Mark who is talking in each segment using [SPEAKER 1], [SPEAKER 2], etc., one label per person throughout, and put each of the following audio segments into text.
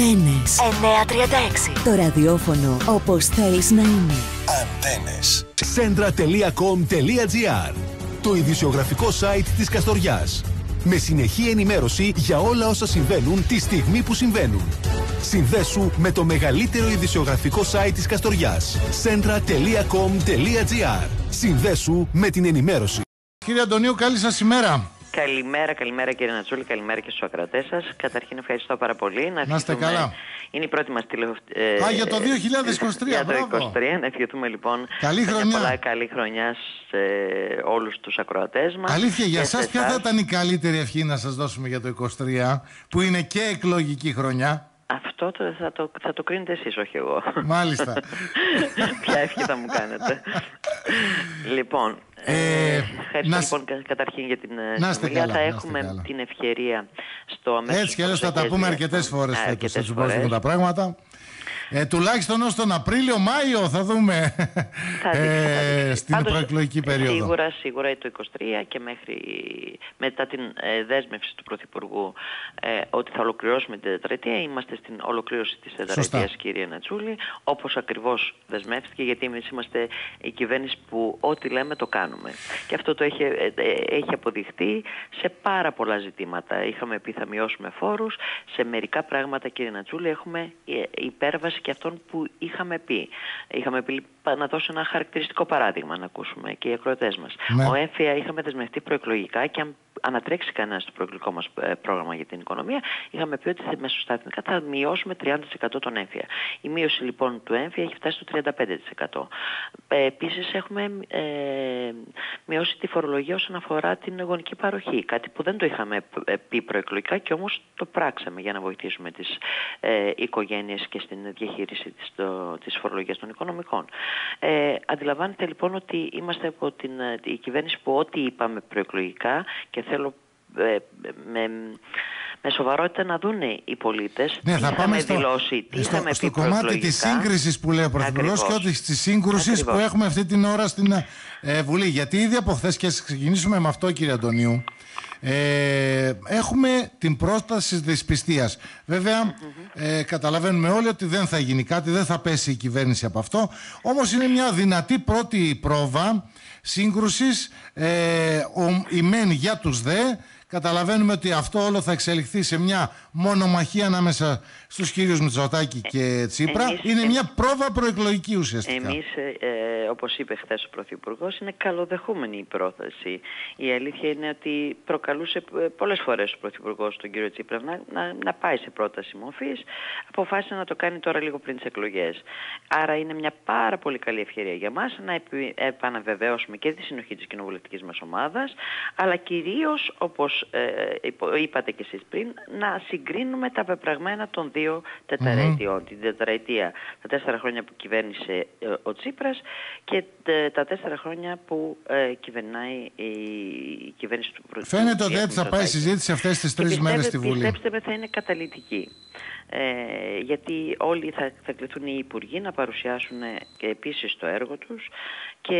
[SPEAKER 1] Αντένες 936. Το ραδιόφωνο όπως θέλεις να είναι.
[SPEAKER 2] Αντένες. Centra.com.gr. Το ειδησιογραφικό site της Καστοριάς. Με συνεχή ενημέρωση για όλα όσα συμβαίνουν τη στιγμή που συμβαίνουν. Συνδέσου με το μεγαλύτερο ειδησιογραφικό site της Καστοριάς. Centra.com.gr. Συνδέσου με την ενημέρωση.
[SPEAKER 3] Κύριε Αντωνίου, καλή σας ημέρα.
[SPEAKER 4] Καλημέρα κύριε Νατσούλη, καλημέρα και στους ακροατές σας. Καταρχήν ευχαριστώ πάρα πολύ.
[SPEAKER 3] Να είστε καλά.
[SPEAKER 4] Είναι η πρώτη μας
[SPEAKER 3] για το 2023,
[SPEAKER 4] για το
[SPEAKER 3] μπράβο.
[SPEAKER 4] 2023, να ευχηθούμε λοιπόν
[SPEAKER 3] καλή χρονιά.
[SPEAKER 4] Καλή χρονιά σε όλους τους ακροατές μας.
[SPEAKER 3] Αλήθεια, για σας ποια θα ήταν η καλύτερη ευχή να σας δώσουμε για το 2023, που είναι και εκλογική χρονιά?
[SPEAKER 4] Αυτό θα το κρίνετε εσείς, όχι εγώ.
[SPEAKER 3] Μάλιστα.
[SPEAKER 4] Ποια ευχή θα μου κάνετε? Λοιπόν, ευχαριστώ λοιπόν καταρχήν για την συνομιλία. Θα έχουμε την ευκαιρία στο αμέσως...
[SPEAKER 3] Έτσι κι αλλιώς θα τα πούμε αρκετές φορές φέτος, θα σου τα πράγματα. Τουλάχιστον ως τον Απρίλιο-Μάιο θα δούμε στην πάντως, προεκλογική περίοδο.
[SPEAKER 4] Σίγουρα το 23 και μετά την δέσμευση του Πρωθυπουργού ότι θα ολοκληρώσουμε την τετραετία. Είμαστε στην ολοκλήρωση της τετραετίας, κύριε Νατσούλη, όπως ακριβώς δεσμεύτηκε, γιατί εμείς είμαστε η κυβέρνηση που ό,τι λέμε το κάνουμε. Και αυτό το έχει αποδειχτεί σε πάρα πολλά ζητήματα. Είχαμε πει θα μειώσουμε φόρους, σε μερικά πράγματα, κύριε Νατσούλη, έχουμε υπέρβαση και αυτόν που είχαμε πει. Είχαμε πει, να δώσω ένα χαρακτηριστικό παράδειγμα να ακούσουμε και οι ακροατές μας.
[SPEAKER 3] Ναι.
[SPEAKER 4] Ο έμφυα είχαμε δεσμευτεί προεκλογικά και αν ανατρέξει κανένα στο προεκλογικό μας πρόγραμμα για την οικονομία, είχαμε πει ότι μεσοσταθμικά θα μειώσουμε 30% τον έμφυα. Η μείωση λοιπόν του έμφυα έχει φτάσει στο 35%. Επίσης έχουμε μειώσει τη φορολογία όσον αφορά την γονική παροχή. Κάτι που δεν το είχαμε πει προεκλογικά και όμως το πράξαμε για να βοηθήσουμε τις οικογένειες και στην διαχείριση της φορολογίας των οικονομικών. Αντιλαμβάνετε λοιπόν ότι είμαστε από η κυβέρνηση που ό,τι είπαμε προεκλογικά, και θέλω με σοβαρότητα να δούνε οι πολίτες τι είχαμε δηλώσει, τι είχαμε πει
[SPEAKER 3] στο κομμάτι της σύγκρισης που λέει ο Πρωθυπουργός και ότι στις σύγκρουσης που έχουμε αυτή την ώρα στην Βουλή. Γιατί ήδη από χθες, και ας ξεκινήσουμε με αυτό, κύριε Αντωνίου, έχουμε την πρόταση της δυσπιστίας. Βέβαια, καταλαβαίνουμε όλοι ότι δεν θα γίνει κάτι, δεν θα πέσει η κυβέρνηση από αυτό. Όμως είναι μια δυνατή πρώτη πρόβα σύγκρουσης, η μεν για τους δε. Καταλαβαίνουμε ότι αυτό όλο θα εξελιχθεί σε μια μονομαχία ανάμεσα στους κύριους Μητσοτάκη και Τσίπρα. Είναι μια πρόβα προεκλογική ουσιαστικά.
[SPEAKER 4] Εμείς, όπως είπε χθες ο Πρωθυπουργός, είναι καλοδεχούμενη η πρόθεση. Η αλήθεια είναι ότι προκαλούσε πολλές φορές ο Πρωθυπουργός τον κύριο Τσίπρα να πάει σε πρόταση μορφής. Αποφάσισε να το κάνει τώρα λίγο πριν τις εκλογές. Άρα είναι μια πάρα πολύ καλή ευκαιρία για μας να επαναβεβαιώσουμε και τη συνοχή της κοινοβουλευτικής μας ομάδας, αλλά κυρίως, όπως είπατε και εσείς πριν, να συγκρίνουμε τα πεπραγμένα των δύο τετραετιών. Την τετραετία, τα 4 χρόνια που κυβέρνησε ο Τσίπρας και τα 4 χρόνια που κυβερνάει η κυβέρνηση του Πρωθυπουργού.
[SPEAKER 3] Φαίνεται ότι έτσι θα πάει η συζήτηση αυτές τις 3 μέρες στη Βουλή.
[SPEAKER 4] Πιστέψτε με, θα είναι καταλυτική. Γιατί όλοι θα κληθούν οι υπουργοί να παρουσιάσουν και επίσης το έργο τους και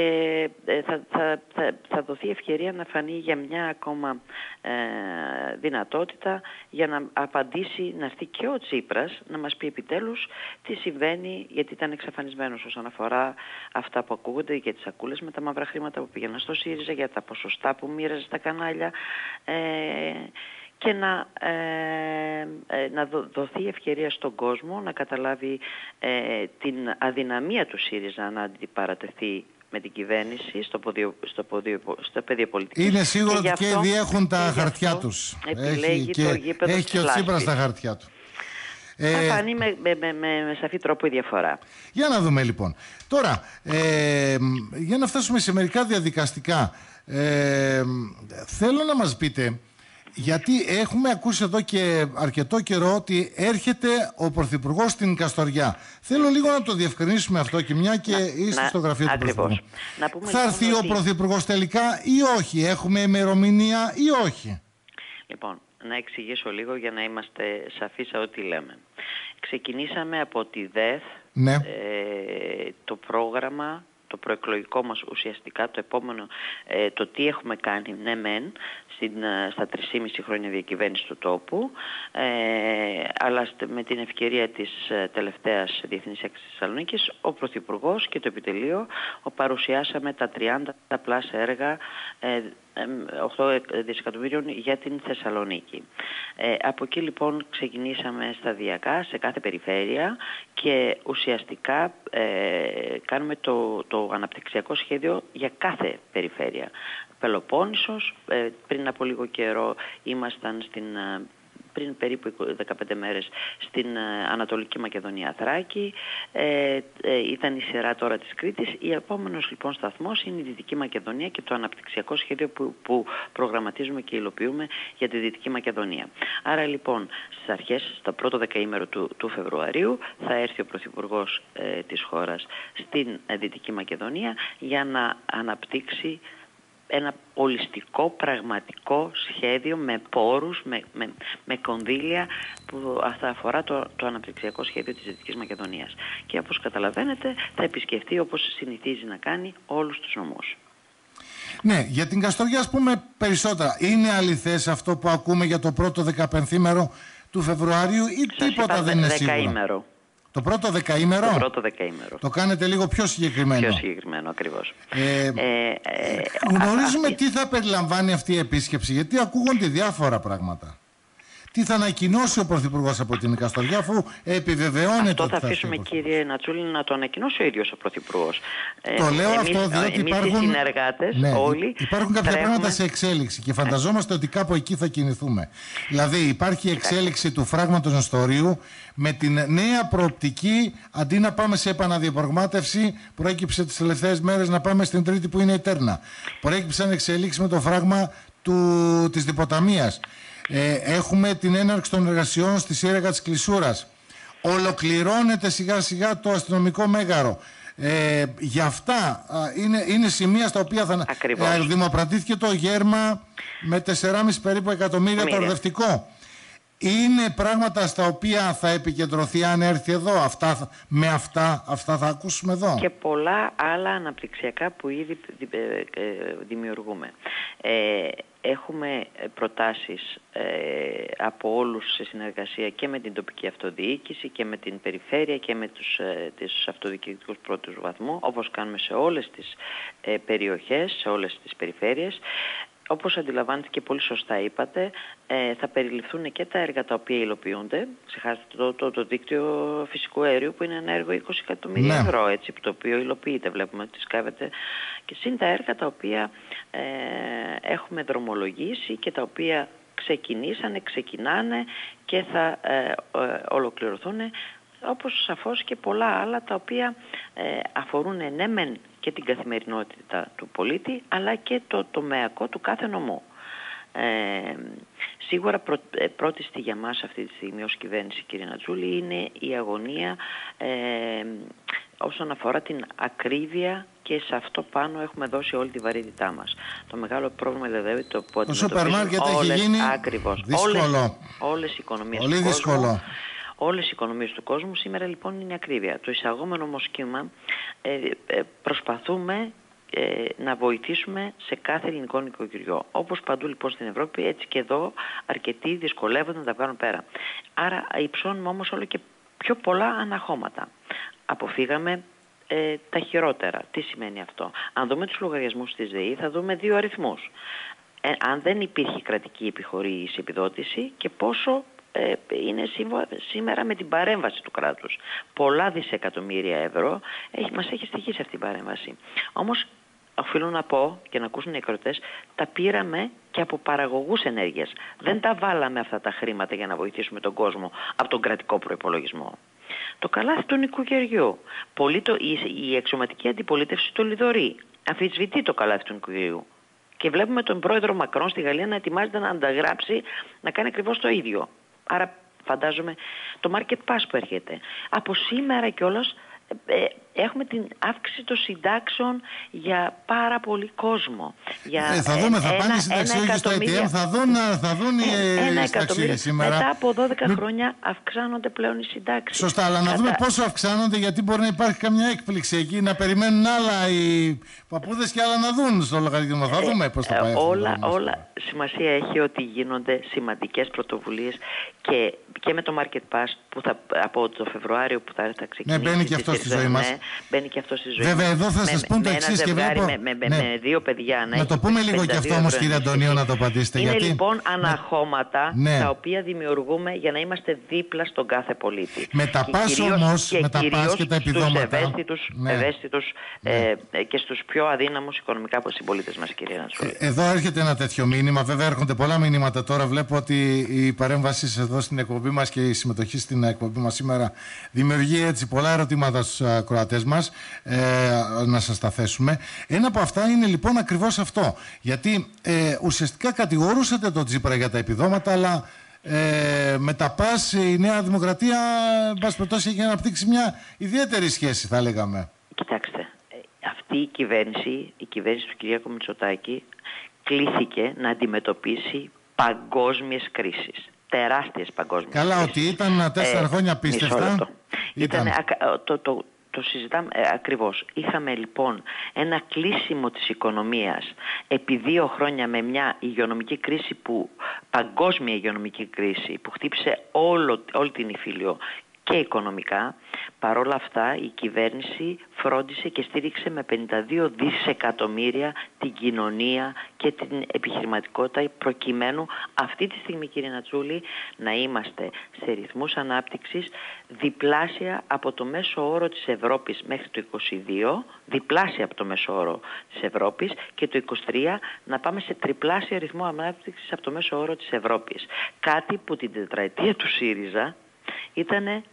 [SPEAKER 4] θα δοθεί ευκαιρία να φανεί για μια ακόμα δυνατότητα για να απαντήσει, να έρθει και ο Τσίπρας να μας πει επιτέλους τι συμβαίνει, γιατί ήταν εξαφανισμένος όσον αφορά αυτά που ακούγονται για τις σακούλες με τα μαύρα χρήματα που πήγαιναν στο ΣΥΡΙΖΑ, για τα ποσοστά που μοίραζε στα κανάλια, και να δοθεί ευκαιρία στον κόσμο να καταλάβει την αδυναμία του ΣΥΡΙΖΑ να αντιπαρατεθεί με την κυβέρνηση στο πεδίο πολιτικής.
[SPEAKER 3] Είναι σίγουρο ότι και ήδη έχουν τα χαρτιά τους. Έχει και ο Τσίπρας τα χαρτιά του.
[SPEAKER 4] Θα φανεί με σαφή τρόπο η διαφορά.
[SPEAKER 3] Για να δούμε λοιπόν. Τώρα, για να φτάσουμε σε μερικά διαδικαστικά, θέλω να μας πείτε, γιατί έχουμε ακούσει εδώ και αρκετό καιρό ότι έρχεται ο Πρωθυπουργός στην Καστοριά. Θέλω λίγο να το διευκρινίσουμε αυτό, και μια και είστε στο γραφείο του Πρωθυπουργού. Θα έρθει ο Πρωθυπουργός τελικά ή όχι? Έχουμε ημερομηνία ή όχι?
[SPEAKER 4] Λοιπόν, να εξηγήσω λίγο για να είμαστε σαφείς σε ό,τι λέμε. Ξεκινήσαμε από τη ΔΕΘ, το πρόγραμμα το προεκλογικό μας ουσιαστικά, το επόμενο, το τι έχουμε κάνει, ναι μεν, στα 3,5 χρόνια διακυβέρνηση του τόπου, αλλά με την ευκαιρία της τελευταίας Διεθνής Έκθεσης Θεσσαλονίκης, ο Πρωθυπουργός και το Επιτελείο παρουσιάσαμε τα 30 πλάς έργα 8 δισεκατομμύριων για την Θεσσαλονίκη. Από εκεί λοιπόν ξεκινήσαμε σταδιακά σε κάθε περιφέρεια και ουσιαστικά κάνουμε το αναπτυξιακό σχέδιο για κάθε περιφέρεια. Πελοπόννησος, πριν από λίγο καιρό ήμασταν πριν περίπου 15 μέρες στην Ανατολική Μακεδονία Θράκη, ήταν η σειρά τώρα της Κρήτης. Η επόμενος λοιπόν σταθμός είναι η Δυτική Μακεδονία και το αναπτυξιακό σχέδιο που προγραμματίζουμε και υλοποιούμε για τη Δυτική Μακεδονία. Άρα λοιπόν στις αρχές, στο πρώτο δεκαήμερο του Φεβρουαρίου θα έρθει ο Πρωθυπουργός της χώρας στην Δυτική Μακεδονία για να αναπτύξει ένα ολιστικό, πραγματικό σχέδιο με πόρους, με κονδύλια που θα αφορά το αναπτυξιακό σχέδιο της Δυτικής Μακεδονίας. Και όπως καταλαβαίνετε θα επισκεφτεί, όπως συνηθίζει να κάνει, όλους τους νομούς.
[SPEAKER 3] Ναι, για την Καστοριά ας πούμε περισσότερα. Είναι αληθές αυτό που ακούμε για το πρώτο 15ήμερο του Φεβρουαρίου ή τίποτα δεν είναι σίγουρο? Το πρώτο δεκαήμερο.
[SPEAKER 4] Το πρώτο δεκαήμερο.
[SPEAKER 3] Το κάνετε λίγο πιο συγκεκριμένο.
[SPEAKER 4] Πιο συγκεκριμένο, ακριβώς.
[SPEAKER 3] Γνωρίζουμε τι θα περιλαμβάνει αυτή η επίσκεψη, γιατί ακούγονται διάφορα πράγματα. Τι θα ανακοινώσει ο Πρωθυπουργός από την Καστοριά, αφού επιβεβαιώνεται?
[SPEAKER 4] Αυτό θα αφήσουμε, κύριε Νατσούλη, να το ανακοινώσει ο ίδιος ο Πρωθυπουργός.
[SPEAKER 3] Το λέω αυτό διότι υπάρχουν,
[SPEAKER 4] οι συνεργάτες, όλοι,
[SPEAKER 3] υπάρχουν κάποια πράγματα σε εξέλιξη και φανταζόμαστε ότι κάπου εκεί θα κινηθούμε. Δηλαδή υπάρχει εξέλιξη του φράγματος Νεστορίου με την νέα προοπτική, αντί να πάμε σε επαναδιαπραγμάτευση, προέκυψε τις τελευταίες μέρες να πάμε στην τρίτη που είναι η Τέρνα. Προέκυψαν εξελίξεις με το φράγμα της Διποταμίας. Έχουμε την έναρξη των εργασιών στη Σύραγγα της Κλεισούρας. Ολοκληρώνεται σιγά σιγά το αστυνομικό μέγαρο. Για αυτά είναι σημεία στα οποία θα δημοπρατήθηκε το γέρμα με 4,5 περίπου εκατομμύρια το ορδευτικό. Είναι πράγματα στα οποία θα επικεντρωθεί αν έρθει εδώ. Αυτά θα ακούσουμε εδώ.
[SPEAKER 4] Και πολλά άλλα αναπτυξιακά που ήδη δημιουργούμε. Έχουμε προτάσεις από όλους σε συνεργασία και με την τοπική αυτοδιοίκηση και με την περιφέρεια και με τους αυτοδιοικητικούς πρώτους βαθμού, όπως κάνουμε σε όλες τις περιοχές, σε όλες τις περιφέρειες. Όπως αντιλαμβάνεστε και πολύ σωστά είπατε, θα περιληφθούν και τα έργα τα οποία υλοποιούνται. Ξεχάσετε το δίκτυο φυσικού αερίου που είναι ένα έργο 20 εκατομμύρια ευρώ, έτσι, το οποίο υλοποιείται. Βλέπουμε ότι σκάβεται. Και συν τα έργα τα οποία έχουμε δρομολογήσει και τα οποία ξεκινάνε και θα ολοκληρωθούν, όπως σαφώς και πολλά άλλα τα οποία αφορούν ναι μεν και την καθημερινότητα του πολίτη, αλλά και το τομεακό του κάθε νομού. Σίγουρα πρώτιστη για μας αυτή τη στιγμή ως κυβέρνηση, κύριε Νατζούλη, είναι η αγωνία όσον αφορά την ακρίβεια, και σε αυτό πάνω έχουμε δώσει όλη τη βαρύτητά μας. Το μεγάλο πρόβλημα δηλαδή το που αντιμετωπίζουν όλες οι οικονομίες του κόσμου. Όλες οι οικονομίες του κόσμου σήμερα λοιπόν είναι η ακρίβεια. Το εισαγόμενο όμως κύμα προσπαθούμε να βοηθήσουμε σε κάθε ελληνικό νοικοκυριό. Όπως παντού λοιπόν στην Ευρώπη, έτσι και εδώ αρκετοί δυσκολεύονται να τα βγάλουν πέρα. Άρα υψώνουμε όμως όλο και πιο πολλά αναχώματα. Αποφύγαμε τα χειρότερα. Τι σημαίνει αυτό? Αν δούμε τους λογαριασμούς της ΔΕΗ θα δούμε δύο αριθμούς. Αν δεν υπήρχε κρατική επιχορήγηση, επιδότηση, και πόσο είναι σήμερα με την παρέμβαση του κράτους. Πολλά δισεκατομμύρια ευρώ μας έχει στοιχήσει αυτή η παρέμβαση. Όμως οφείλω να πω και να ακούσουν οι ακροατές, τα πήραμε και από παραγωγούς ενέργειας. Δεν τα βάλαμε αυτά τα χρήματα για να βοηθήσουμε τον κόσμο από τον κρατικό προϋπολογισμό. Το καλάθι του νοικοκυριού. Η εξωματική αντιπολίτευση το λιδωρεί. Αμφισβητεί το καλάθι του νοικοκυριού. Και βλέπουμε τον πρόεδρο Μακρόν στη Γαλλία να ετοιμάζεται να ανταγράψει, να κάνει ακριβώς το ίδιο. Άρα φαντάζομαι το market pass που έρχεται. Από σήμερα κιόλας έχουμε την αύξηση των συντάξεων για πάρα πολύ κόσμο.
[SPEAKER 3] Θα δούμε, θα πάνε οι συνταξιούχοι στο ATM, θα δουν οι συνταξιούχοι σήμερα.
[SPEAKER 4] Μετά από 12 χρόνια αυξάνονται πλέον οι συντάξεις.
[SPEAKER 3] Σωστά, αλλά να δούμε πόσο αυξάνονται, γιατί μπορεί να υπάρχει καμιά έκπληξη εκεί, να περιμένουν άλλα οι παππούδες και άλλα να δουν στο λογαριασμό. Θα δούμε πώς θα πάει.
[SPEAKER 4] Όλα σημασία έχει ότι γίνονται σημαντικές πρωτοβουλίες και με το Market Pass που από το Φεβρουάριο που θα ξεκινήσει.
[SPEAKER 3] Ναι, μπαίνει και αυτό στη ζωή μας.
[SPEAKER 4] Μπαίνει και αυτό στη ζωή.
[SPEAKER 3] Βέβαια, εδώ θα σας πούν το εξής και βλέπω.
[SPEAKER 4] Με 2 παιδιά.
[SPEAKER 3] Να το πούμε λίγο και αυτό όμως, κύριε Αντωνίου, να το απαντήσετε.
[SPEAKER 4] Είναι λοιπόν αναχώματα τα οποία δημιουργούμε για να είμαστε δίπλα στον κάθε πολίτη.
[SPEAKER 3] Με τα πας όμως, με τα πας και τα επιδόματα.
[SPEAKER 4] Ευαίσθητους και στους πιο αδύναμους οικονομικά συμπολίτες μας, κυρία Νατσούλη.
[SPEAKER 3] Εδώ έρχεται ένα τέτοιο μήνυμα. Βέβαια, έρχονται πολλά μηνύματα τώρα. Βλέπω ότι η παρέμβαση εδώ στην εκπομπή μας και η συμμετοχή στην εκπομπή μας σήμερα δημιουργεί έτσι πολλά ερωτήματα στους ακροατές μας, να σας τα θέσουμε. Ένα από αυτά είναι λοιπόν ακριβώς αυτό. Γιατί ουσιαστικά κατηγορούσατε τον Τσίπρα για τα επιδόματα, αλλά με τα ΠΑΣ η Νέα Δημοκρατία, εν πάση περιπτώσει, έχει αναπτύξει μια ιδιαίτερη σχέση, θα λέγαμε.
[SPEAKER 4] Κοιτάξτε, αυτή η κυβέρνηση του Κυριάκου Μητσοτάκη, κλήθηκε να αντιμετωπίσει παγκόσμιες κρίσεις. Τεράστιες παγκόσμιες κρίσεις.
[SPEAKER 3] Καλά, ότι ήταν 4 χρόνια πίστευτα.
[SPEAKER 4] Το συζητάμε ακριβώς. Είχαμε λοιπόν ένα κλείσιμο της οικονομίας επί 2 χρόνια με μια υγειονομική κρίση παγκόσμια υγειονομική κρίση που χτύπησε όλη την Ιφίλιο και οικονομικά. Παρόλα αυτά η κυβέρνηση φρόντισε και στήριξε με 52 δισεκατομμύρια την κοινωνία και την επιχειρηματικότητα, προκειμένου αυτή τη στιγμή, κύριε Νατσούλη, να είμαστε σε ρυθμούς ανάπτυξης διπλάσια από το μέσο όρο της Ευρώπης μέχρι το 22, διπλάσια από το μέσο όρο της Ευρώπης, και το 23 να πάμε σε τριπλάσιο ρυθμό ανάπτυξης από το μέσο όρο της Ευρώπης. Κάτι που την τετραετία του ΣΥΡΙΖΑ ήταν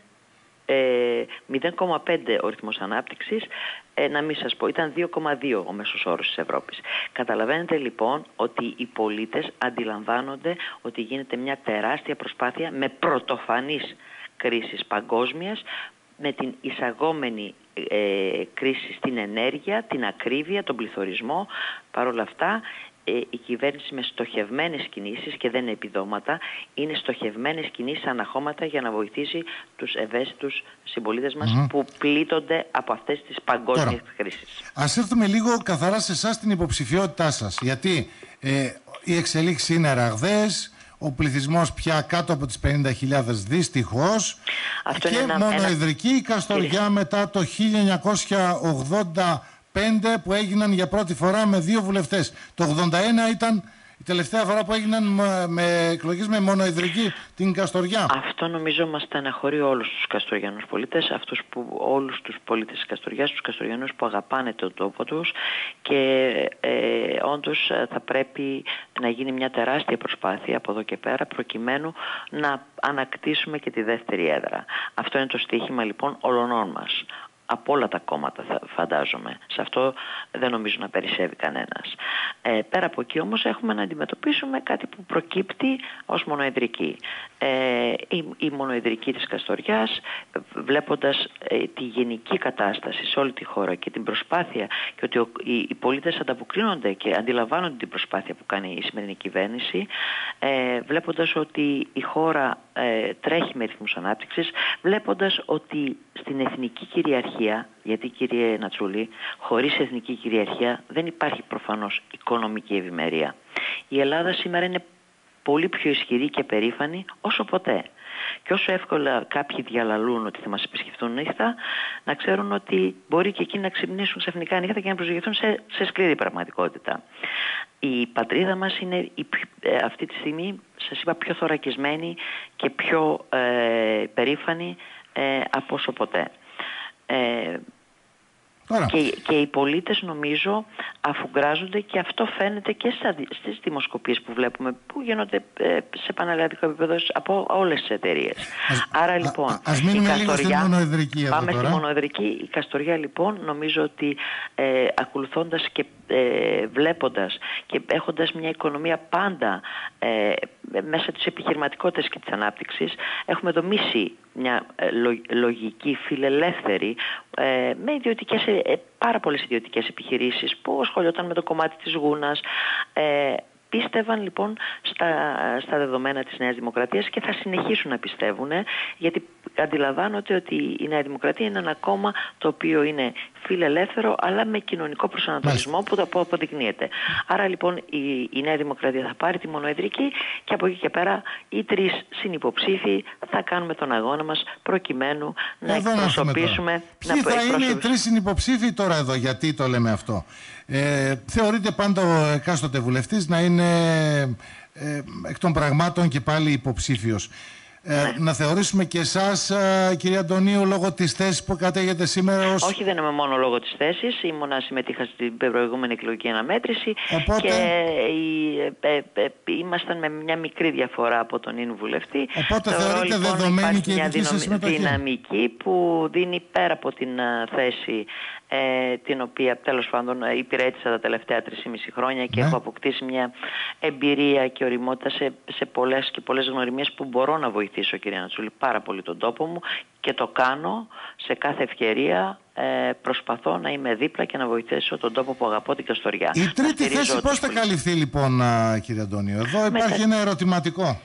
[SPEAKER 4] 0,5 ο ρυθμός ανάπτυξης, να μην σας πω, ήταν 2,2 ο μέσος όρος της Ευρώπης. Καταλαβαίνετε λοιπόν ότι οι πολίτες αντιλαμβάνονται ότι γίνεται μια τεράστια προσπάθεια με πρωτοφανείς κρίσεις παγκόσμιας, με την εισαγόμενη κρίση στην ενέργεια, την ακρίβεια, τον πληθωρισμό. Παρ' όλα αυτά η κυβέρνηση με στοχευμένες κινήσεις, και δεν είναι επιδόματα, είναι στοχευμένες κινήσεις αναχώματα για να βοηθήσει τους ευαίσθητους συμπολίτες μας που πλήττονται από αυτές τις παγκόσμιες κρίσεις.
[SPEAKER 3] Ας έρθουμε λίγο καθαρά σε εσάς την υποψηφιότητά σας, γιατί οι εξελίξεις είναι ραγδαίες, ο πληθυσμός πια κάτω από τις 50.000 δυστυχώς, και μονοεδρική η Καστοριά μετά το 1985 που έγιναν για πρώτη φορά με 2 βουλευτές. Το 81 ήταν η τελευταία φορά που έγιναν με εκλογές με μονοεδρική την Καστοριά.
[SPEAKER 4] Αυτό νομίζω μας στεναχωρεί όλους τους Καστοριανούς πολίτες, όλους τους πολίτες της Καστοριάς, τους Καστοριανούς που αγαπάνε τον τόπο τους, και όντως θα πρέπει να γίνει μια τεράστια προσπάθεια από εδώ και πέρα προκειμένου να ανακτήσουμε και τη δεύτερη έδρα. Αυτό είναι το στοίχημα λοιπόν όλων μας. Από όλα τα κόμματα φαντάζομαι. Σε αυτό δεν νομίζω να περισσεύει κανένας. Πέρα από εκεί όμως έχουμε να αντιμετωπίσουμε κάτι που προκύπτει ως μονοεδρική. Η μονοεδρική της Καστοριάς, βλέποντας τη γενική κατάσταση σε όλη τη χώρα και την προσπάθεια, και ότι οι πολίτες ανταποκρίνονται και αντιλαμβάνονται την προσπάθεια που κάνει η σημερινή κυβέρνηση, βλέποντας ότι η χώρα τρέχει με ρυθμούς ανάπτυξης, βλέποντας ότι στην εθνική κυριαρχία, γιατί κύριε Νατσούλη, χωρίς εθνική κυριαρχία δεν υπάρχει προφανώς οικονομική ευημερία. Η Ελλάδα σήμερα είναι πολύ πιο ισχυρή και περήφανη όσο ποτέ. Και όσο εύκολα κάποιοι διαλαλούν ότι θα μας επισκεφτούν νύχτα, να ξέρουν ότι μπορεί και εκείνοι να ξυπνήσουν ξαφνικά νύχτα και να προσγειωθούν σε σκληρή πραγματικότητα. Η πατρίδα μας είναι αυτή τη στιγμή, σας είπα, πιο θωρακισμένη και πιο περήφανη από όσο ποτέ. Και οι πολίτες νομίζω αφουγκράζονται, και αυτό φαίνεται και στις δημοσκοπίες που βλέπουμε που γίνονται σε πανελλαδικό επίπεδο από όλες τις εταιρείες. Άρα λοιπόν
[SPEAKER 3] ας μείνουμε λίγο στη μονοεδρική.
[SPEAKER 4] Πάμε στη μονοεδρική. Η Καστοριά λοιπόν νομίζω ότι ακολουθώντας και βλέποντας και έχοντας μια οικονομία πάντα μέσα της επιχειρηματικότητας και της ανάπτυξης, έχουμε δομήσει μια λογική φιλελεύθερη με πάρα πολλές ιδιωτικές επιχειρήσεις που ασχολιόταν με το κομμάτι της γούνας. Πίστευαν λοιπόν στα δεδομένα της Νέας Δημοκρατίας και θα συνεχίσουν να πιστεύουν, γιατί αντιλαμβάνονται ότι η Νέα Δημοκρατία είναι ένα κόμμα το οποίο είναι φιλελεύθερο αλλά με κοινωνικό προσανατολισμό που το αποδεικνύεται. Άρα λοιπόν η Νέα Δημοκρατία θα πάρει τη μονοεδρική και από εκεί και πέρα οι 3 συνυποψήφοι θα κάνουμε τον αγώνα μας προκειμένου να εκπροσωπήσουμε.
[SPEAKER 3] Ποιοι θα είναι οι 3 συνυποψήφοι τώρα εδώ, γιατί το λέμε αυτό? Θεωρείται πάντα ο εκάστοτε βουλευτής να είναι εκ των πραγμάτων και πάλι υποψήφιος. Να θεωρήσουμε και εσάς, κυρία Αντωνίου, λόγω της θέσης που κατέχετε σήμερα ως...
[SPEAKER 4] Όχι, δεν είμαι μόνο λόγω της θέσης. Συμμετείχα στην προηγούμενη εκλογική αναμέτρηση.
[SPEAKER 3] Οπότε...
[SPEAKER 4] και ήμασταν με μια μικρή διαφορά από τον ίνου βουλευτή.
[SPEAKER 3] Οπότε θεωρείτε λοιπόν, δεδομένη και η δική σας συμμετοχή?
[SPEAKER 4] Δυναμική που δίνει πέρα από την θέση την οποία τέλος πάντων υπηρέτησα τα τελευταία 3,5 χρόνια και έχω αποκτήσει μια εμπειρία και ωριμότητα σε πολλές γνωριμίες που μπορώ να βοηθήσω, κυρία Νατσούλη, πάρα πολύ τον τόπο μου και το κάνω σε κάθε ευκαιρία. Προσπαθώ να είμαι δίπλα και να βοηθήσω τον τόπο που αγαπώ, την Καστοριά.
[SPEAKER 3] Η τρίτη θέση πώς θα καλυφθεί λοιπόν, κύριε Αντώνιο? Εδώ υπάρχει ένα ερωτηματικό.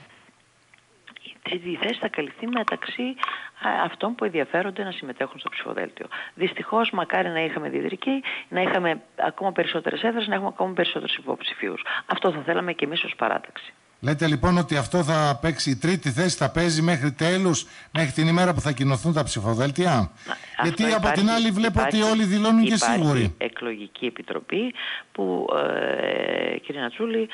[SPEAKER 4] Η τρίτη θέση θα καλυφθεί μεταξύ αυτών που ενδιαφέρονται να συμμετέχουν στο ψηφοδέλτιο. Δυστυχώς, μακάρι να είχαμε διεδρική, να είχαμε ακόμα περισσότερες έδρες, να έχουμε ακόμα περισσότερους υποψηφίους. Αυτό θα θέλαμε και εμείς ως παράταξη.
[SPEAKER 3] Λέτε λοιπόν ότι αυτό θα παίξει, η τρίτη θέση θα παίζει μέχρι τέλους, μέχρι την ημέρα που θα κοινωθούν τα ψηφοδέλτια? Γιατί από την άλλη βλέπω ότι όλοι δηλώνουν και σίγουροι.
[SPEAKER 4] Υπάρχει εκλογική επιτροπή που, κύριε Νατσούλη,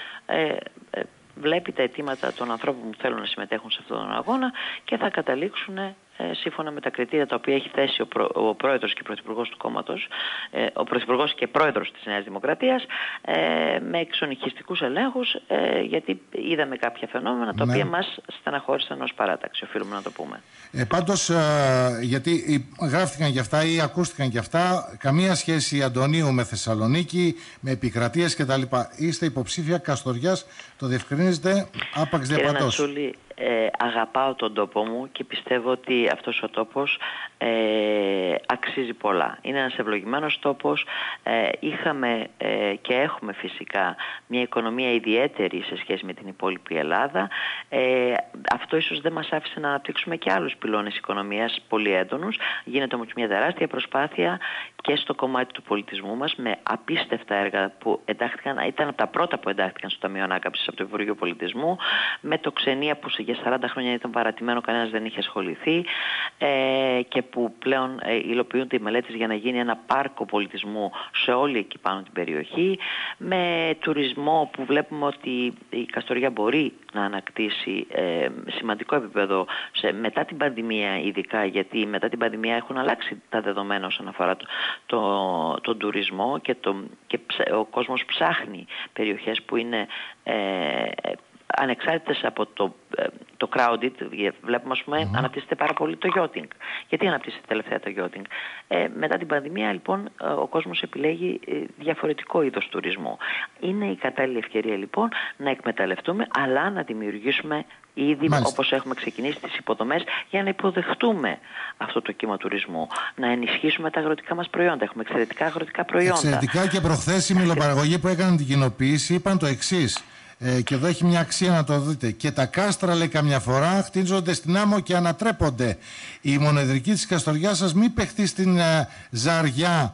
[SPEAKER 4] βλέπει τα αιτήματα των ανθρώπων που θέλουν να συμμετέχουν σε αυτόν τον αγώνα και θα καταλήξουν σύμφωνα με τα κριτήρια τα οποία έχει θέσει ο πρόεδρος και πρωθυπουργός του κόμματος, ο πρωθυπουργός και πρόεδρος της Νέας Δημοκρατίας, με εξονυχιστικούς ελέγχους, γιατί είδαμε κάποια φαινόμενα τα οποία μας στεναχώρησαν ως παράταξη, οφείλουμε να το πούμε.
[SPEAKER 3] Πάντως, γιατί γράφτηκαν και αυτά ή ακούστηκαν και αυτά, καμία σχέση Αντωνίου με Θεσσαλονίκη, με επικρατείες κτλ. Είστε υποψήφια Καστοριάς, το διευκρινίζετε άπαξ διαπαντός.
[SPEAKER 4] Αγαπάω τον τόπο μου και πιστεύω ότι αυτός ο τόπος αξίζει πολλά. Είναι ένας ευλογημένος τόπος. Είχαμε και έχουμε φυσικά μια οικονομία ιδιαίτερη σε σχέση με την υπόλοιπη Ελλάδα. Αυτό ίσως δεν μας άφησε να αναπτύξουμε και άλλους πυλώνες οικονομίας πολύ έντονους. Γίνεται όμως μια τεράστια προσπάθεια και στο κομμάτι του πολιτισμού μας, με απίστευτα έργα που εντάχθηκαν, ήταν από τα πρώτα που εντάχθηκαν στο Ταμείο Ανάκαμψης από το Υπουργείο Πολιτισμού, με το Ξενία που για 40 χρόνια ήταν παρατημένο, κανένας δεν είχε ασχοληθεί, και που πλέον υλοποιούνται οι μελέτες για να γίνει ένα πάρκο πολιτισμού σε όλη εκεί πάνω την περιοχή, με τουρισμό που βλέπουμε ότι η Καστοριά μπορεί να ανακτήσει σημαντικό επίπεδο μετά την πανδημία, ειδικά γιατί μετά την πανδημία έχουν αλλάξει τα δεδομένα όσον αφορά τον τουρισμό και ο κόσμος ψάχνει περιοχές που είναι ανεξάρτητες από το crowded. Βλέπουμε, ας πούμε, αναπτύσσεται πάρα πολύ το yachting. Γιατί αναπτύσσεται τελευταία το yachting? Μετά την πανδημία, λοιπόν, ο κόσμος επιλέγει διαφορετικό είδος τουρισμού. Είναι η κατάλληλη ευκαιρία, λοιπόν, να εκμεταλλευτούμε, αλλά να δημιουργήσουμε ήδη, όπως έχουμε ξεκινήσει, τις υποδομές για να υποδεχτούμε αυτό το κύμα τουρισμού. Να ενισχύσουμε τα αγροτικά μας προϊόντα. Έχουμε εξαιρετικά αγροτικά προϊόντα.
[SPEAKER 3] Εξαιρετικά, και προχθές οι μιλοπαραγωγοί που έκαναν την κοινοποίηση είπαν το εξής. Και εδώ έχει μια αξία να το δείτε. Και τα κάστρα, λέει, καμιά φορά χτίζονται στην άμμο και ανατρέπονται. Η μονοεδρική της Καστοριάς σας μην παιχτεί στην ζαριά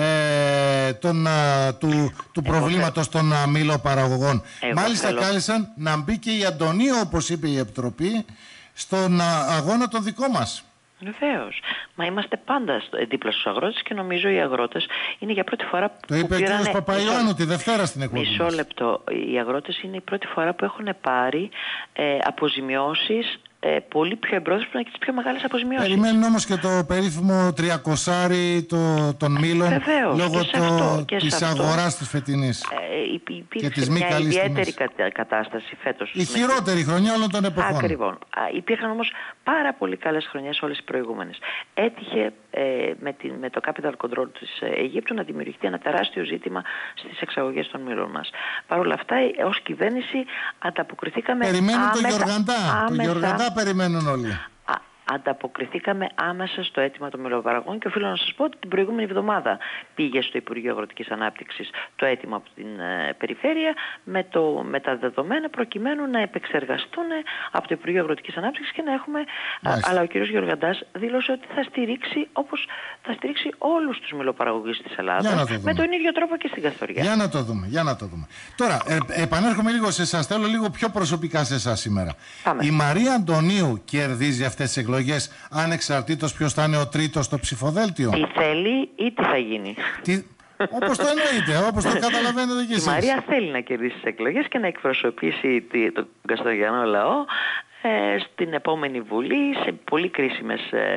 [SPEAKER 3] του προβλήματος των μήλοπαραγωγών. Μάλιστα κάλεσαν να μπει και η Αντωνίου, όπως είπε η Επιτροπή, στον αγώνα τον δικό μας.
[SPEAKER 4] Βεβαίως. Μα είμαστε πάντα δίπλα στους αγρότες και νομίζω οι αγρότες είναι για πρώτη φορά που
[SPEAKER 3] το είπε ο κ. Παπαϊωάννου τη Δευτέρα στην εκπομπή.
[SPEAKER 4] Μισό λεπτό. Οι αγρότες είναι η πρώτη φορά που έχουν πάρει αποζημιώσεις πολύ πιο εμπρόθεσμα και τις πιο μεγάλες αποζημιώσεις. Περιμένουν
[SPEAKER 3] όμως και το περίφημο 300 των μήλων λόγω της αγοράς της φετινής και της μη καλής
[SPEAKER 4] μια ιδιαίτερη κατάσταση φέτος.
[SPEAKER 3] Η χειρότερη χρονιά όλων των εποχών.
[SPEAKER 4] Ακριβώς. Υπήρχαν όμως πάρα πολύ καλές χρονιές όλες οι προηγούμενες. Έτυχε με το capital control της Αιγύπτου να δημιουργηθεί ένα τεράστιο ζήτημα στις εξαγωγές των μήλων μας. Παρ' όλα αυτά, ως κυβέρνηση ανταποκριθήκαμε
[SPEAKER 3] περιμένουν το Γιοργαντά. Το Γιοργαντά περιμένουν όλοι.
[SPEAKER 4] ανταποκριθήκαμε άμεσα στο αίτημα των μελοπαραγωγών και οφείλω να σας πω ότι την προηγούμενη εβδομάδα πήγε στο Υπουργείο Αγροτικής Ανάπτυξης το αίτημα από την Περιφέρεια με τα δεδομένα προκειμένου να επεξεργαστούν από το Υπουργείο Αγροτικής Ανάπτυξης και να έχουμε... Αλλά ο κ. Γεωργαντάς δήλωσε ότι θα στηρίξει όπως θα στηρίξει όλους τους μελοπαραγωγούς της Ελλάδας με τον ίδιο τρόπο και στην Καστοριά.
[SPEAKER 3] Για να το δούμε. Τώρα, επανέρχομαι λίγο σε εσάς. Θέλω λίγο πιο προσωπικά σε εσάς σήμερα.
[SPEAKER 4] Πάμε.
[SPEAKER 3] Η Μαρία Αντωνίου κερδίζει αυτές τις εκλογές ανεξαρτήτως ποιος θα είναι ο τρίτος στο ψηφοδέλτιο?
[SPEAKER 4] Τι θέλει ή τι θα γίνει?
[SPEAKER 3] Όπως το εννοείτε, όπως το καταλαβαίνετε κι εσείς.
[SPEAKER 4] Η Μαρία θέλει να κερδίσει τις εκλογές και να εκπροσωπήσει τον καστοριανό λαό στην επόμενη Βουλή σε πολύ κρίσιμες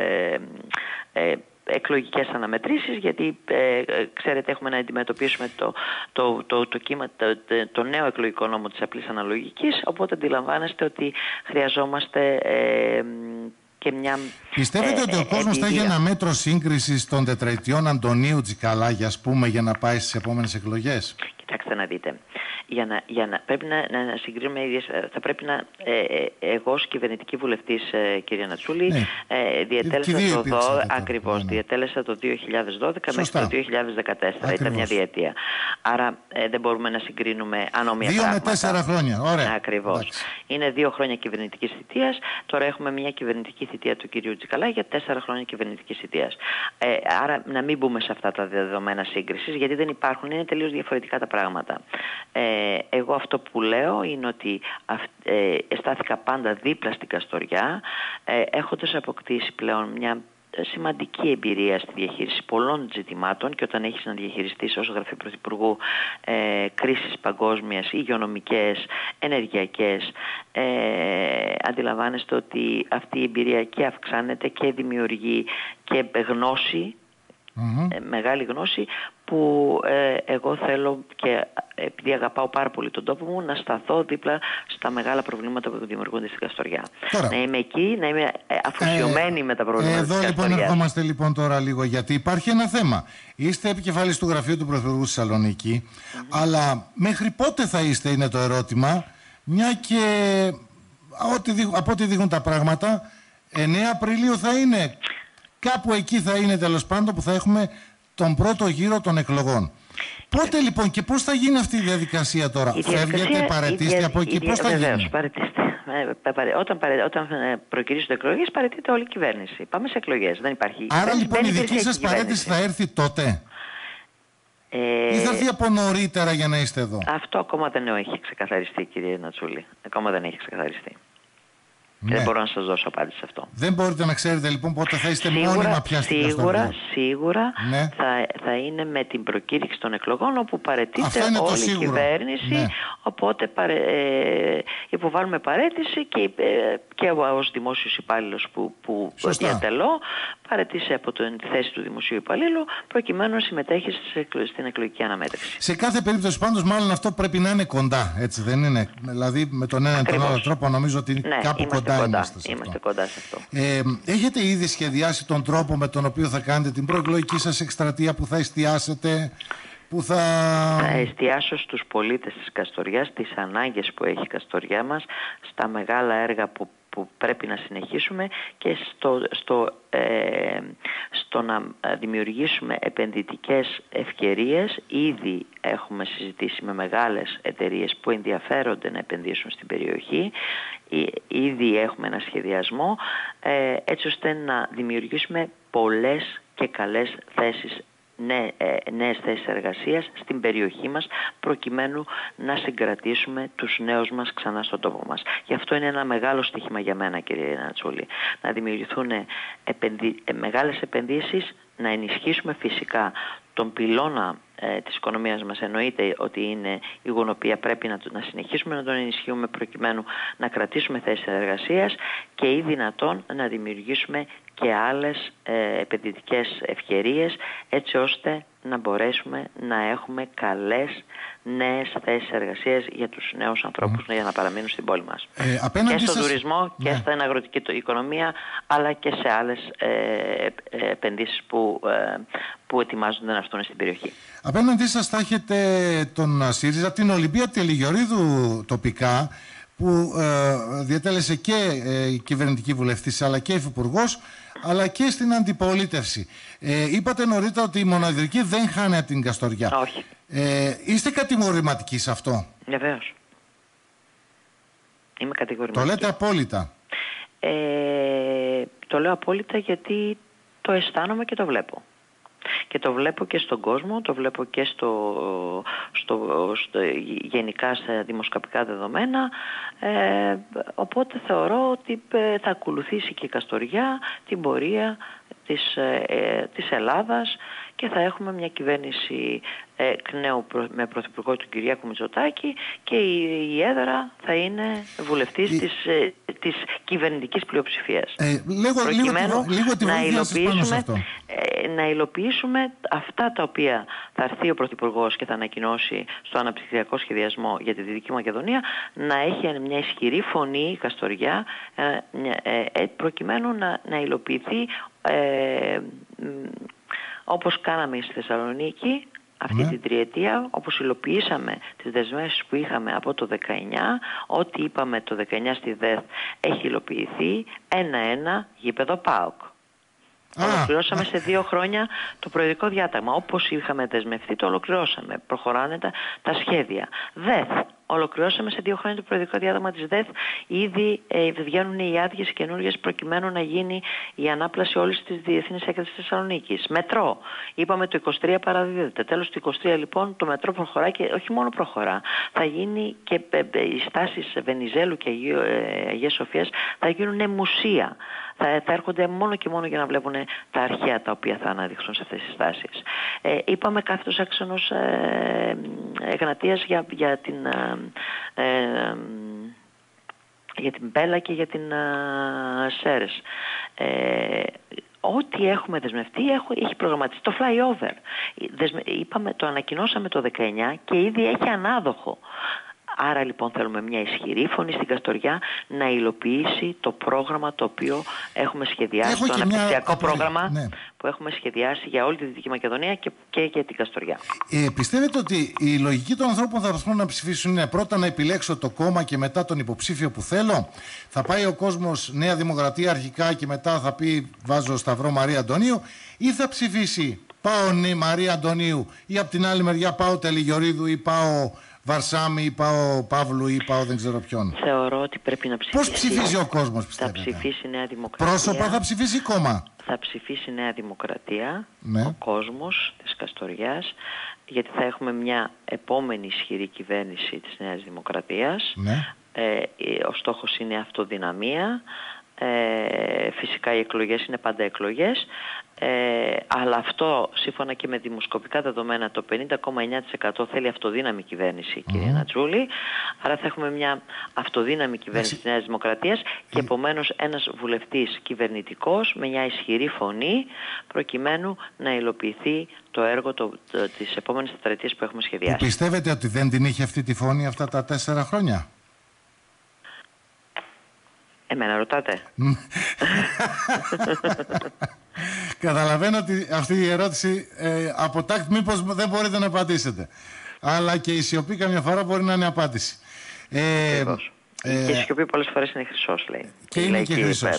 [SPEAKER 4] εκλογικές αναμετρήσεις, γιατί ξέρετε έχουμε να αντιμετωπίσουμε το νέο εκλογικό νόμο της απλής αναλογικής, οπότε αντιλαμβάνεστε ότι χρειαζόμαστε και μια...
[SPEAKER 3] Πιστεύετε ότι ο κόσμος θα έχει ένα μέτρο σύγκρισης των τετραετιών Αντωνίου Τζικαλάγια, ας πούμε, για να πάει στις επόμενες εκλογές?
[SPEAKER 4] Κοιτάξτε να δείτε. Πρέπει να συγκρίνουμε θα πρέπει να εγώ ως κυβερνητική βουλευτής, κυρία Νατσούλη, διατέλεσα το 2012 μέχρι το 2014. Ακριβώς. Ήταν μια διετία. Άρα δεν μπορούμε να συγκρίνουμε ανώμια πράγματα. 2 με 4
[SPEAKER 3] χρόνια. Ωραία.
[SPEAKER 4] Ακριβώς. Εντάξει. Είναι 2 χρόνια κυβερνητικής θητείας. Τώρα έχουμε μια κυβερνητική θητεία του κυρίου Τζικαλά για 4 χρόνια κυβερνητικής θητείας. Άρα να μην μπούμε σε αυτά τα δεδομένα σύγκρισης, γιατί δεν υπάρχουν, είναι τελείως διαφορετικά τα πράγματα. Εγώ αυτό που λέω είναι ότι στάθηκα πάντα δίπλα στην Καστοριά, έχοντας αποκτήσει πλέον μια σημαντική εμπειρία στη διαχείριση πολλών ζητημάτων, και όταν έχεις να διαχειριστείς ως γραφείο Πρωθυπουργού κρίσεις παγκόσμιες, υγειονομικές, ενεργειακές, αντιλαμβάνεστε ότι αυτή η εμπειρία και αυξάνεται και δημιουργεί και γνώση, μεγάλη γνώση, που εγώ θέλω, και επειδή αγαπάω πάρα πολύ τον τόπο μου, να σταθώ δίπλα στα μεγάλα προβλήματα που δημιουργούνται στην Καστοριά. Τώρα, να είμαι εκεί, να είμαι αφοσιωμένη με τα προβλήματα της Καστοριάς.
[SPEAKER 3] Εδώ λοιπόν ερχόμαστε λοιπόν τώρα λίγο, γιατί υπάρχει ένα θέμα. Είστε επικεφαλής του γραφείου του Πρωθυπουργού στη Θεσσαλονίκη, αλλά μέχρι πότε θα είστε, είναι το ερώτημα, μια και από ό,τι δείχνουν τα πράγματα, 9 Απριλίου θα είναι. Κάπου εκεί θα είναι, τέλος πάντων, που θα έχουμε τον πρώτο γύρο των εκλογών. Πότε λοιπόν και πώς θα γίνει αυτή η διαδικασία τώρα? Φεύγετε, παραιτήστε από εκεί, πώς θα γίνει?
[SPEAKER 4] Παραιτήστε. Όταν προκυρήσουν εκλογές, παραιτείται όλη η κυβέρνηση. Πάμε σε εκλογές, δεν υπάρχει.
[SPEAKER 3] Άρα λοιπόν η δική σας παραίτηση θα έρθει τότε? Ή θα έρθει από νωρίτερα για να είστε εδώ?
[SPEAKER 4] Αυτό ακόμα δεν έχει ξεκαθαριστεί, κύριε Νατσούλη. Ακόμα δεν έχει ξεκαθαριστεί. Δεν μπορώ να σας δώσω απάντηση σε αυτό.
[SPEAKER 3] Δεν μπορείτε να ξέρετε λοιπόν πότε θα είστε μόνιμα πια στην Καστοριά?
[SPEAKER 4] Σίγουρα θα είναι με την προκήρυξη των εκλογών, όπου παραιτείται όλη η κυβέρνηση. Οπότε υποβάλλουμε παραίτηση και ως δημόσιος υπάλληλος που διατελώ, παραιτήσει από τη θέση του δημοσίου υπαλλήλου, προκειμένου να συμμετέχει στην εκλογική αναμέτρηση.
[SPEAKER 3] Σε κάθε περίπτωση πάντως, μάλλον αυτό πρέπει να είναι κοντά, έτσι δεν είναι? Δηλαδή με τον ένα ή τον άλλο τρόπο νομίζω ότι κάπου κοντά.
[SPEAKER 4] Είμαστε κοντά σε αυτό.
[SPEAKER 3] Έχετε ήδη σχεδιάσει τον τρόπο με τον οποίο θα κάνετε την προεκλογική σας εκστρατεία, που θα εστιάσετε, που θα
[SPEAKER 4] εστιάσω στους πολίτες της Καστοριάς, τις ανάγκες που έχει η Καστοριά μας, στα μεγάλα έργα που πρέπει να συνεχίσουμε και στο να δημιουργήσουμε επενδυτικές ευκαιρίες. Ήδη έχουμε συζητήσει με μεγάλες εταιρείες που ενδιαφέρονται να επενδύσουν στην περιοχή. Ήδη έχουμε ένα σχεδιασμό έτσι ώστε να δημιουργήσουμε πολλές και καλές θέσεις, νέες θέσεις εργασίας στην περιοχή μας, προκειμένου να συγκρατήσουμε τους νέους μας ξανά στον τόπο μας. Γι' αυτό είναι ένα μεγάλο στοίχημα για μένα, κύριε Νατσούλη, να δημιουργηθούν μεγάλες επενδύσεις, να ενισχύσουμε φυσικά τον πυλώνα της οικονομίας μας. Εννοείται ότι είναι η γονοπία, πρέπει να συνεχίσουμε να τον ενισχύουμε προκειμένου να κρατήσουμε θέσεις εργασίας και ή δυνατόν να δημιουργήσουμε και άλλες επενδυτικές ευκαιρίες, έτσι ώστε να μπορέσουμε να έχουμε καλές νέες θέσεις εργασίας για τους νέους ανθρώπους για να παραμείνουν στην πόλη μας. Και στον τουρισμό και στην αγροτική οικονομία, αλλά και σε άλλες επενδύσεις που ετοιμάζονται να έρθουν στην περιοχή.
[SPEAKER 3] Απέναντί σας θα έχετε τον ΣΥΡΙΖΑ, την Ολυμπία Τελιγιορίδου τοπικά, που διατέλεσε και κυβερνητική βουλευτής αλλά και υφυπουργός, αλλά και στην αντιπολίτευση. Είπατε νωρίτερα ότι η μοναδική δεν χάνει από την Καστοριά.
[SPEAKER 4] Όχι.
[SPEAKER 3] Είστε κατηγορηματικοί σε αυτό?
[SPEAKER 4] Βεβαίως. Είμαι κατηγορηματική.
[SPEAKER 3] Το λέτε απόλυτα?
[SPEAKER 4] Το λέω απόλυτα γιατί το αισθάνομαι και το βλέπω. Και το βλέπω και στον κόσμο, το βλέπω και γενικά σε δημοσκοπικά δεδομένα, οπότε θεωρώ ότι θα ακολουθήσει και η Καστοριά την πορεία της Ελλάδας και θα έχουμε μια κυβέρνηση εκ νέου με πρωθυπουργό του Κυριάκου Μητσοτάκη και η έδρα θα είναι βουλευτής της κυβερνητικής πλειοψηφίας.
[SPEAKER 3] Λίγο τη βοήθεια σας πάνω σε αυτό.
[SPEAKER 4] Να υλοποιήσουμε αυτά τα οποία θα έρθει ο Πρωθυπουργός και θα ανακοινώσει στο αναπτυξιακό σχεδιασμό για τη Δυτική Μακεδονία, να έχει μια ισχυρή φωνή η Καστοριά προκειμένου να υλοποιηθεί όπως κάναμε στη Θεσσαλονίκη αυτή την τριετία, όπως υλοποιήσαμε τις δεσμεύσεις που είχαμε από το 19, ό,τι είπαμε το 19 στη ΔΕΘ έχει υλοποιηθεί, 1-1 γήπεδο ΠΑΟΚ. Ολοκληρώσαμε σε 2 χρόνια το προεδρικό διάταγμα. Όπως είχαμε δεσμευτεί, το ολοκληρώσαμε. Προχωράνε τα σχέδια. ΔΕΘ. Ολοκληρώσαμε σε 2 χρόνια το προεδρικό διάταγμα της ΔΕΘ. Ήδη βγαίνουν οι άδειες καινούργιες προκειμένου να γίνει η ανάπλαση όλης της διεθνής έκθεσης της Θεσσαλονίκης. Μετρό. Είπαμε το 23 παραδίδεται. Τέλος του 23 λοιπόν το μετρό προχωρά και όχι μόνο προχωρά. Θα γίνει και οι στάσεις Βενιζέλου και Αγίας Σοφίας θα γίνουν μουσεία. Θα έρχονται μόνο και μόνο για να βλέπουν τα αρχαία τα οποία θα αναδειχθούν σε αυτές τις στάσεις. Είπαμε κάθετος άξονος Εγνατίας για την Μπέλα και για την Σέρες. Ό,τι έχουμε δεσμευτεί έχει προγραμματιστεί. Το flyover. Το ανακοινώσαμε το 19 και ήδη έχει ανάδοχο. Άρα λοιπόν θέλουμε μια ισχυρή φωνή στην Καστοριά να υλοποιήσει το πρόγραμμα το οποίο έχουμε σχεδιάσει, το αναπτυξιακό πρόγραμμα που έχουμε σχεδιάσει για όλη τη Δυτική Μακεδονία και για την Καστοριά.
[SPEAKER 3] Πιστεύετε ότι η λογική των ανθρώπων θα προσπαθούν να ψηφίσουν είναι πρώτα να επιλέξω το κόμμα και μετά τον υποψήφιο που θέλω? Θα πάει ο κόσμος Νέα Δημοκρατία αρχικά και μετά θα πει βάζω Σταυρό Μαρία Αντωνίου, ή θα ψηφίσει πάω Μαρία Αντωνίου ή από την άλλη μεριά πάω Τελιγιορίδου ή πάω Βαρσάμι ή πάω Παύλου ή πάω δεν ξέρω ποιον?
[SPEAKER 4] Θεωρώ ότι πρέπει να ψηφίσει.
[SPEAKER 3] Πώς ψηφίζει ο κόσμος, πιστεύετε?
[SPEAKER 4] Θα ψηφίσει Νέα Δημοκρατία.
[SPEAKER 3] Πρόσωπα θα ψηφίσει κόμμα?
[SPEAKER 4] Θα ψηφίσει Νέα Δημοκρατία, ο κόσμος της Καστοριάς, γιατί θα έχουμε μια επόμενη ισχυρή κυβέρνηση της Νέας Δημοκρατίας. Ο στόχος είναι αυτοδυναμία. Φυσικά οι εκλογές είναι πάντα εκλογές, αλλά αυτό σύμφωνα και με δημοσκοπικά δεδομένα το 50,9% θέλει αυτοδύναμη κυβέρνηση, κυρία Νατζούλη. Άρα θα έχουμε μια αυτοδύναμη κυβέρνηση της Νέας Δημοκρατίας και επομένως ένας βουλευτής κυβερνητικός με μια ισχυρή φωνή προκειμένου να υλοποιηθεί το έργο της επόμενης τετραετίας που έχουμε σχεδιάσει.
[SPEAKER 3] Πιστεύετε ότι δεν την είχε αυτή τη φωνή αυτά τα 4 χρόνια?
[SPEAKER 4] Εμένα ρωτάτε?
[SPEAKER 3] Καταλαβαίνω ότι αυτή η ερώτηση από τάκτη μήπως δεν μπορείτε να απαντήσετε. Αλλά και η σιωπή καμιά φορά μπορεί να είναι απάντηση.
[SPEAKER 4] Και η σιωπή πολλές φορές είναι χρυσός, λέει.
[SPEAKER 3] Και είναι και χρυσός.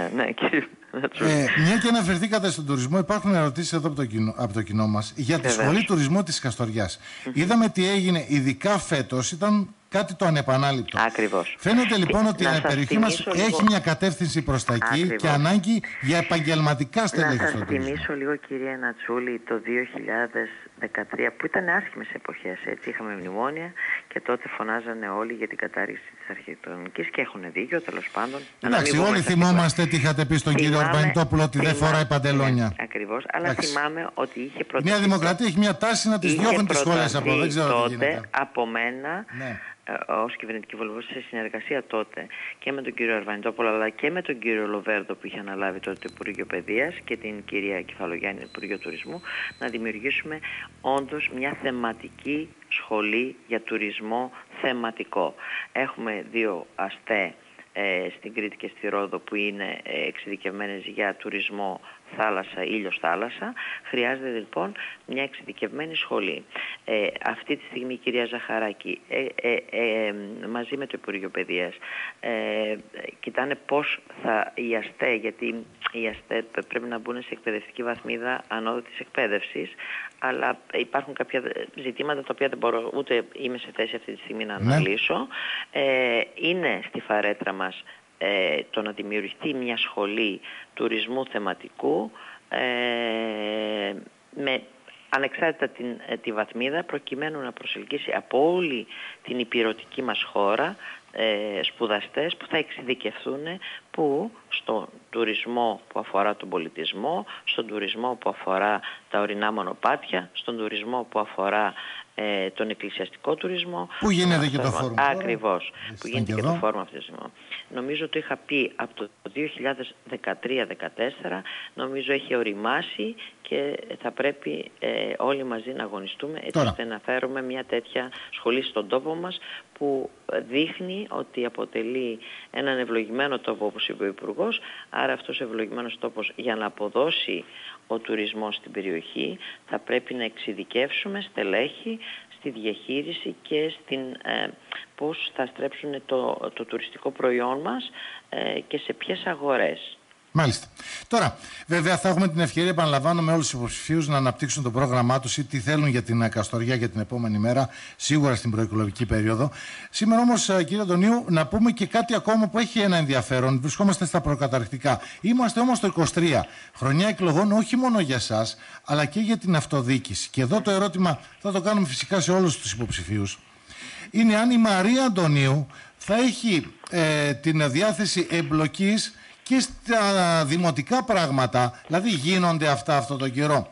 [SPEAKER 3] Μια και αναφερθήκατε στον τουρισμό, υπάρχουν ερωτήσεις εδώ από το κοινό μας για τη σχολή τουρισμού της Καστοριάς. Είδαμε τι έγινε, ειδικά φέτος, ήταν κάτι το ανεπανάληπτο.
[SPEAKER 4] Ακριβώς.
[SPEAKER 3] Φαίνεται λοιπόν ότι η περιοχή μας έχει μια κατεύθυνση προς τα εκεί και ανάγκη για επαγγελματικά στελέχη στον τουρισμό.
[SPEAKER 4] Να σας θυμίσω λίγο, κυρία Νατσούλη, το 2013 που ήταν άσχημες εποχές, έτσι, είχαμε μνημόνια και τότε φωνάζανε όλοι για την κατάρριξη της αρχιτεκτονικής και έχουν δίκιο, τέλος πάντων.
[SPEAKER 3] Εντάξει, όλοι θυμόμαστε τι είχατε πει στον κύριο Ορβανιτόπουλο ότι δεν φοράει παντελόνια.
[SPEAKER 4] Ακριβώς, αλλά θυμάμαι ότι είχε προτείνει.
[SPEAKER 3] Μια δημοκρατία έχει μια τάση να τις διώχνουν τις σχολές από εδώ. Δεν ξέρω τι γίνεται.
[SPEAKER 4] Από μένα, ως κυβερνητική βουλευτής, σε συνεργασία τότε και με τον κύριο Ορβανιτόπουλο αλλά και με τον κύριο Λοβέρδο που είχε αναλάβει τότε το Υπουργείο Παιδείας και την κυρία Κεφαλογιάννη, Υπουργείο Τουρισμού, να δημιουργήσουμε όντως μια θεματική σχολή για τουρισμό θεματικό. Έχουμε 2 αστέ στην Κρήτη και στη Ρόδο, που είναι εξειδικευμένες για τουρισμό θάλασσα, ήλιος θάλασσα. Χρειάζεται λοιπόν μια εξειδικευμένη σχολή. Αυτή τη στιγμή η κυρία Ζαχαράκη μαζί με το Υπουργείο Παιδείας κοιτάνε πώς οι ΑΣΤΕ, γιατί οι ΑΣΤΕ πρέπει να μπουν σε εκπαιδευτική βαθμίδα ανώδου της εκπαίδευσης, αλλά υπάρχουν κάποια ζητήματα τα οποία δεν μπορώ, ούτε είμαι σε θέση αυτή τη στιγμή να αναλύσω. Είναι στη φαρέτρα μας το να δημιουργηθεί μια σχολή τουρισμού θεματικού με ανεξάρτητα τη βαθμίδα, προκειμένου να προσελκύσει από όλη την ηπειρωτική μας χώρα σπουδαστές που θα εξειδικευθούν στον τουρισμό που αφορά τον πολιτισμό, στον τουρισμό που αφορά τα ορεινά μονοπάτια, στον τουρισμό που αφορά τον εκκλησιαστικό τουρισμό.
[SPEAKER 3] Πού γίνεται και το φόρουμ.
[SPEAKER 4] Ακριβώς. Που γίνεται και το φόρουμ αυτή τη στιγμή. Νομίζω το είχα πει από το 2013-2014, νομίζω έχει οριμάσει και θα πρέπει όλοι μαζί να αγωνιστούμε έτσι ώστε να φέρουμε μια τέτοια σχολή στον τόπο μας, που δείχνει ότι αποτελεί έναν ευλογημένο τόπο, όπως είπε ο Υπουργός. Άρα αυτός ο ευλογημένος τόπος, για να αποδώσει ο τουρισμός στην περιοχή, θα πρέπει να εξειδικεύσουμε στελέχη στη διαχείριση και στην πώς θα στρέψουν το τουριστικό προϊόν μας και σε ποιες αγορές.
[SPEAKER 3] Μάλιστα. Τώρα, βέβαια, θα έχουμε την ευκαιρία, επαναλαμβάνω, με όλους τους υποψηφίους να αναπτύξουν το πρόγραμμά τους ή τι θέλουν για την Καστοριά για την επόμενη μέρα, σίγουρα στην προεκλογική περίοδο. Σήμερα όμως, κύριε Αντωνίου, να πούμε και κάτι ακόμα που έχει ένα ενδιαφέρον. Βρισκόμαστε στα προκαταρκτικά. Είμαστε όμως το 23, χρονιά εκλογών όχι μόνο για εσάς, αλλά και για την αυτοδιοίκηση. Και εδώ το ερώτημα θα το κάνουμε φυσικά σε όλους τους υποψηφίους. Είναι αν η Μαρία Αντωνίου θα έχει την διάθεση εμπλοκής και στα δημοτικά πράγματα, δηλαδή γίνονται αυτά αυτό τον καιρό.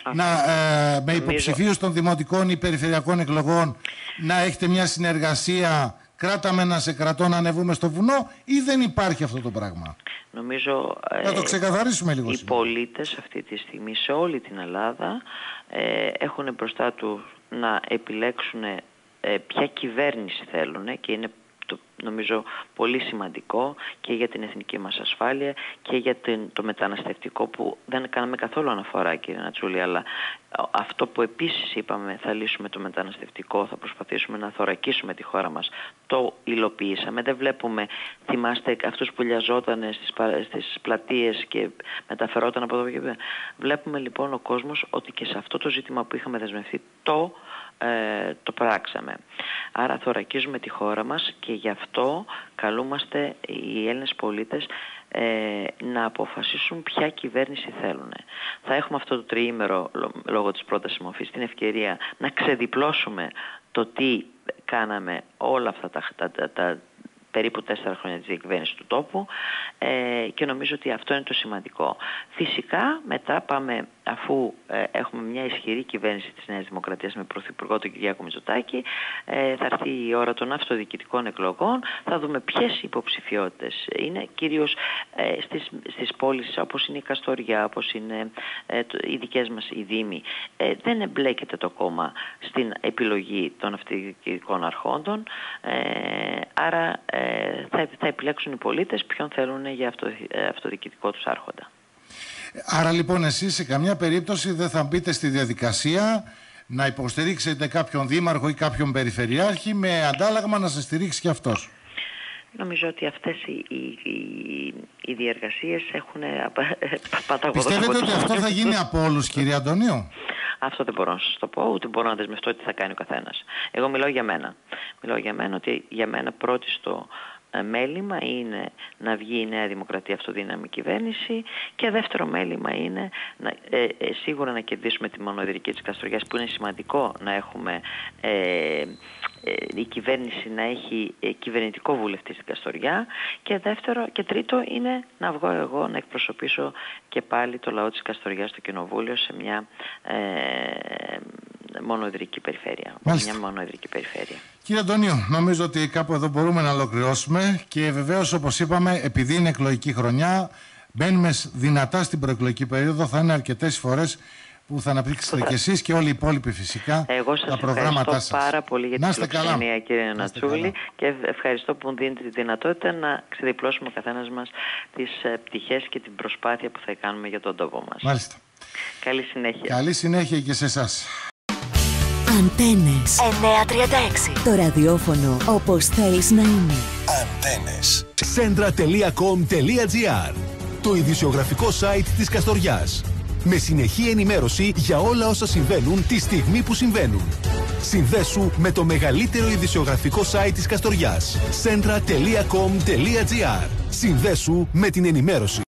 [SPEAKER 3] Με υποψηφίους των δημοτικών ή περιφερειακών εκλογών να έχετε μια συνεργασία, κράταμε να σε κρατώ να ανεβούμε στο βουνό, ή δεν υπάρχει αυτό το πράγμα?
[SPEAKER 4] Νομίζω
[SPEAKER 3] να το ξεκαθαρίσουμε λίγο.
[SPEAKER 4] Οι πολίτες αυτή τη στιγμή σε όλη την Ελλάδα έχουν μπροστά τους να επιλέξουν ποια κυβέρνηση θέλουν, και είναι νομίζω πολύ σημαντικό και για την εθνική μας ασφάλεια και για το μεταναστευτικό, που δεν κάναμε καθόλου αναφορά, κύριε Νατσούλη, αλλά αυτό που επίσης είπαμε, θα λύσουμε το μεταναστευτικό, θα προσπαθήσουμε να θωρακίσουμε τη χώρα μας, το υλοποιήσαμε. Δεν βλέπουμε, θυμάστε αυτούς που λιαζόταν στις πλατείες και μεταφερόταν από εδώ και πέρα. Βλέπουμε λοιπόν ο κόσμος ότι και σε αυτό το ζήτημα που είχαμε δεσμευτεί το πράξαμε. Άρα θωρακίζουμε τη χώρα μας, και γι' αυτό καλούμαστε οι Έλληνες πολίτες να αποφασίσουν ποια κυβέρνηση θέλουν. Θα έχουμε αυτό το τριήμερο, λόγω της πρότασης μορφής, την ευκαιρία να ξεδιπλώσουμε το τι κάναμε όλα αυτά τα περίπου 4 χρόνια της διακυβέρνησης του τόπου, και νομίζω ότι αυτό είναι το σημαντικό. Φυσικά μετά πάμε, αφού έχουμε μια ισχυρή κυβέρνηση της Νέας Δημοκρατίας με πρωθυπουργό τον Κυριάκο Μητσοτάκη, θα έρθει η ώρα των αυτοδιοικητικών εκλογών, θα δούμε ποιες υποψηφιότητες είναι, κυρίως στις πόλεις όπως είναι η Καστοριά, όπως είναι οι δικές μας οι δήμοι. Δεν εμπλέκεται το κόμμα στην επιλογή των αυτοδιοικητικών αρχόντων, άρα θα επιλέξουν οι πολίτες ποιον θέλουν για αυτοδιοικητικό τους άρχοντα.
[SPEAKER 3] Άρα λοιπόν εσείς σε καμιά περίπτωση δεν θα μπείτε στη διαδικασία να υποστηρίξετε κάποιον δήμαρχο ή κάποιον περιφερειάρχη με αντάλλαγμα να σας στηρίξει και αυτός?
[SPEAKER 4] Νομίζω ότι αυτές οι διεργασίες έχουν παταγωδώσει.
[SPEAKER 3] Πιστεύετε ότι αυτό θα γίνει από όλους, κύριε Αντωνίου?
[SPEAKER 4] Αυτό δεν μπορώ να σας το πω, ούτε μπορώ να δεσμευτώ τι θα κάνει ο καθένας. Εγώ μιλάω για μένα. Μιλάω για μένα ότι για μένα πρώτη στο μέλημα είναι να βγει η Νέα Δημοκρατία αυτοδύναμη κυβέρνηση, και δεύτερο μέλημα είναι σίγουρα να κερδίσουμε τη μονοεδρική της Καστοριάς, που είναι σημαντικό να έχουμε η κυβέρνηση να έχει κυβερνητικό βουλευτή στην Καστοριά, και δεύτερο και τρίτο είναι να βγω εγώ να εκπροσωπήσω και πάλι το λαό της Καστοριάς στο Κοινοβούλιο σε μια μονοεδρική περιφέρεια.
[SPEAKER 3] Μάλιστα.
[SPEAKER 4] Μια μονοεδρική περιφέρεια.
[SPEAKER 3] Κύριε Αντωνίου, νομίζω ότι κάπου εδώ μπορούμε να ολοκληρώσουμε, και βεβαίως όπως είπαμε, επειδή είναι εκλογική χρονιά, μπαίνουμε δυνατά στην προεκλογική περίοδο, θα είναι αρκετές φορές που θα αναπτύξετε και εσείς και όλοι οι υπόλοιποι φυσικά.
[SPEAKER 4] Εγώ σας ευχαριστώ πάρα πολύ για την φιλοξενία, κύριε Νατσούλη, και ευχαριστώ που μου δίνετε τη δυνατότητα να ξεδιπλώσουμε ο καθένας μας τις πτυχές και την προσπάθεια που θα κάνουμε για τον τόπο μας.
[SPEAKER 3] Μάλιστα.
[SPEAKER 4] Καλή συνέχεια.
[SPEAKER 3] Καλή συνέχεια και σε εσάς.
[SPEAKER 1] Αντένες 936. Το ραδιόφωνο όπως θέλεις να είναι.
[SPEAKER 2] Αντένες. Centra.com.gr. Το ειδησιογραφικό site της Καστοριάς. Με συνεχή ενημέρωση για όλα όσα συμβαίνουν τη στιγμή που συμβαίνουν. Συνδέσου με το μεγαλύτερο ειδησιογραφικό site της Καστοριάς. Centra.com.gr. Συνδέσου με την ενημέρωση.